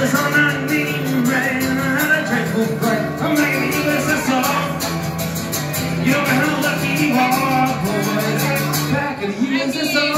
was on my knees, rain and a dreadful fight. I'm making the USSR. You know how lucky you are, boys. Back in the USSR.